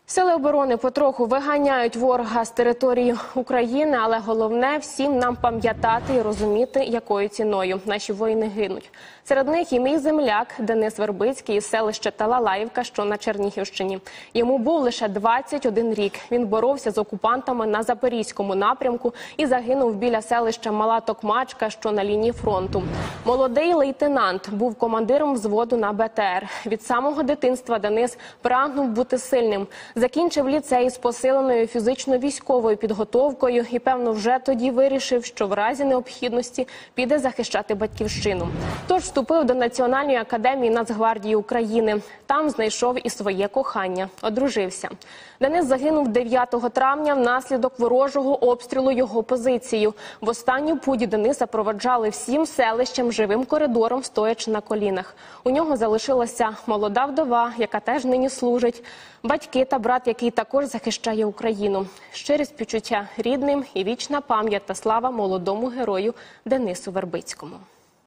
Сили оборони потроху виганяють ворога з території України, але головне всім нам пам'ятати і розуміти, якою ціною наші воїни гинуть. Серед них і мій земляк Денис Вербицький із селища Талалаївка, що на Чернігівщині. Йому був лише 21 рік. Він боровся з окупантами на Запорізькому напрямку і загинув біля селища Мала Токмачка, що на лінії фронту. Молодий лейтенант був командиром взводу на БТР. Від самого дитинства Денис прагнув бути сильним. Закінчив ліцей з посиленою фізично-військовою підготовкою і, певно, вже тоді вирішив, що в разі необхідності піде захищати батьківщину. Тож вступив до Національної академії Нацгвардії України. Там знайшов і своє кохання. Одружився. Денис загинув 9 травня внаслідок ворожого обстрілу його позицію. В останню путь Дениса проводжали всім селищем живим коридором, стоячи на колінах. У нього залишилася молода вдова, яка теж нині служить, батьки та брат, який також захищає Україну. Щирі співчуття рідним і вічна пам'ять та слава молодому герою Денису Вербицькому.